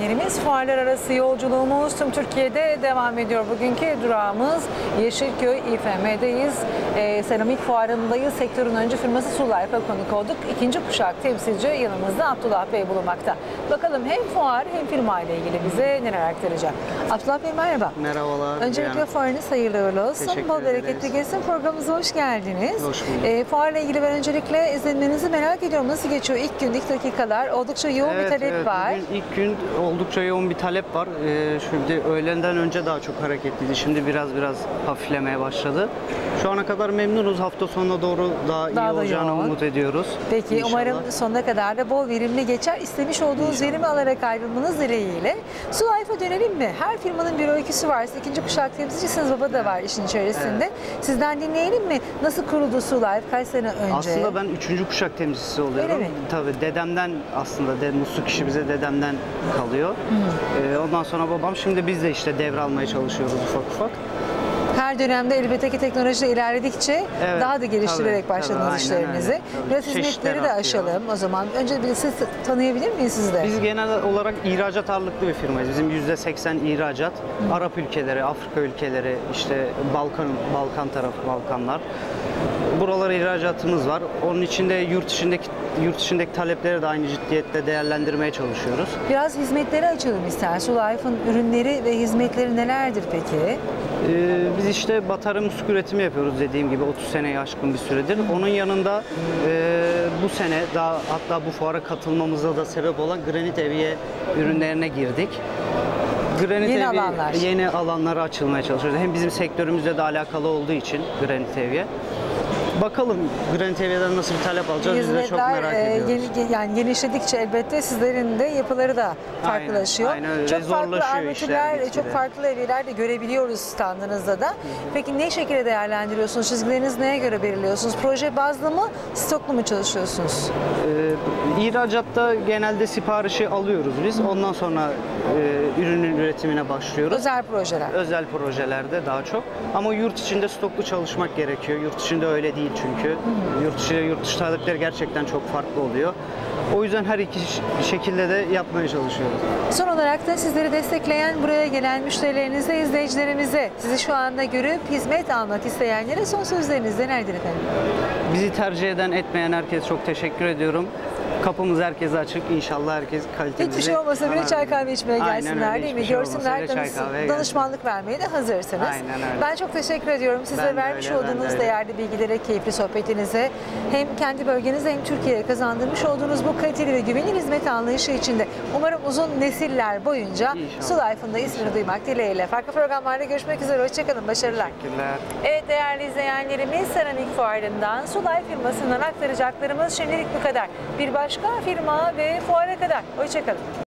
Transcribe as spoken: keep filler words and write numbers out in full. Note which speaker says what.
Speaker 1: izleyenlerimiz, fuarlar arası yolculuğumuz tüm Türkiye'de devam ediyor. Bugünkü durağımız Yeşilköy İ F M'deyiz. E, seramik fuarındayız. Sektörün öncü firması Sulife'a konuk olduk. İkinci kuşak temsilci yanımızda Abdullah Bey bulunmakta. Bakalım hem fuar hem firma ile ilgili bize neler aktaracak. Abdullah Bey merhaba.
Speaker 2: Merhabalar.
Speaker 1: Öncelikle yani. Fuarınız hayırlı uğurlu olsun. Bol bereketli geçsin. Programımıza hoş geldiniz.
Speaker 2: Hoş bulduk.
Speaker 1: E, fuarla ilgili ben öncelikle izlenmenizi merak ediyorum. Nasıl geçiyor ilk gün, ilk dakikalar? Oldukça yoğun
Speaker 2: evet,
Speaker 1: bir talep
Speaker 2: evet.
Speaker 1: var.
Speaker 2: Bugün ilk gün oldukça yoğun bir talep var. Ee, şimdi öğlenden önce daha çok hareketliydi. Şimdi biraz biraz hafiflemeye başladı. Şu ana kadar memnunuz. Hafta sonuna doğru daha, daha iyi olacağını yoğun. umut ediyoruz.
Speaker 1: Peki İnşallah. Umarım sonuna kadar da bol verimli geçer. İstemiş olduğunuz İnşallah. verimi alarak ayrılmanız dileğiyle. Sulife'a dönelim mi? Her firmanın bir öyküsü var. İkinci kuşak temsilcisiniz. Baba da var işin içerisinde. Evet. Sizden dinleyelim mi? Nasıl kuruldu Sulife? Kaç sene önce?
Speaker 2: Aslında ben üçüncü kuşak temsilcisi oluyorum.
Speaker 1: Öyle mi?
Speaker 2: Tabii dedemden aslında de, musluk işi bize dedemden kalıyor. Ee, ondan sonra babam, şimdi biz de işte devralmaya çalışıyoruz ufak ufak.
Speaker 1: Her dönemde elbette ki teknoloji ilerledikçe evet, daha da geliştirerek
Speaker 2: tabii,
Speaker 1: başladınız
Speaker 2: tabii,
Speaker 1: işlerinizi. Biraz hizmetleri de aşalım o zaman. Önce bir siz tanıyabilir miyiz siz de?
Speaker 2: Biz genel olarak ihracat ağırlıklı bir firmayız. Bizim yüzde seksen ihracat. Hı. Arap ülkeleri, Afrika ülkeleri, işte Balkan, Balkan tarafı, Balkanlar. Buralara ihracatımız var. Onun için de yurt içindeki yurt içindeki talepleri de aynı ciddiyetle değerlendirmeye çalışıyoruz.
Speaker 1: Biraz hizmetleri açalım ister. Sulife'ın ürünleri ve hizmetleri nelerdir peki?
Speaker 2: Ee, biz işte batarya musluk üretimi yapıyoruz dediğim gibi otuz seneye aşkın bir süredir. Onun yanında e, bu sene daha hatta bu fuara katılmamıza da sebep olan granit evye ürünlerine girdik. Granit
Speaker 1: yeni
Speaker 2: evi,
Speaker 1: alanlar.
Speaker 2: Yeni alanlara açılmaya çalışıyoruz. Hem bizim sektörümüzle de alakalı olduğu için granit evye. Bakalım granit evyeden nasıl bir talep alacağız, biz de çok merak ediyoruz.
Speaker 1: Yeni, yani genişledikçe elbette sizlerin de yapıları da farklılaşıyor.
Speaker 2: Aynen, aynen
Speaker 1: çok farklı armatürler, çok farklı evyeler de görebiliyoruz standınızda da. Peki ne şekilde değerlendiriyorsunuz? Çizgilerinizi neye göre belirliyorsunuz? Proje bazlı mı, stoklu mu çalışıyorsunuz?
Speaker 2: Ee, ihracatta genelde siparişi alıyoruz biz. Ondan sonra e, ürünün üretimine başlıyoruz.
Speaker 1: Özel projeler.
Speaker 2: Özel projelerde daha çok. Ama yurt içinde stoklu çalışmak gerekiyor. Yurt içinde öyle değil çünkü. Hı. Yurt içi, yurt dışı talepleri gerçekten çok farklı oluyor. O yüzden her iki şekilde de yapmaya çalışıyoruz.
Speaker 1: Son olarak da sizleri destekleyen, buraya gelen müşterilerinize, izleyicilerimize, sizi şu anda görüp hizmet almak isteyenlere son sözleriniz nelerdir efendim?
Speaker 2: Bizi tercih eden, etmeyen herkese çok teşekkür ediyorum. Yapımız herkese açık. İnşallah herkes kalitemizi...
Speaker 1: Hiçbir şey olmasa bile çay kahve içmeye gelsinler
Speaker 2: öyle,
Speaker 1: değil mi?
Speaker 2: Şey
Speaker 1: Görsünler, danış, danışmanlık vermeye de hazırsınız.
Speaker 2: Aynen öyle.
Speaker 1: Ben çok teşekkür ediyorum. Size
Speaker 2: ben
Speaker 1: vermiş
Speaker 2: öyle,
Speaker 1: olduğunuz değerli bilgilere, keyifli sohbetinize, hem kendi bölgenizde hem Türkiye'ye kazandırmış olduğunuz bu kaliteli ve güvenilir hizmet anlayışı içinde umarım uzun nesiller boyunca Sulife'ın da ismini duymak dileğiyle. Farklı programlarda görüşmek üzere. Hoşçakalın. Başarılar.
Speaker 2: Teşekkürler.
Speaker 1: Evet değerli izleyenlerimiz, seramik fuarından Sulife firmasından aktaracaklarımız şimdilik bu kadar. Bir başka firma ve fuara kadar. Hoşçakalın.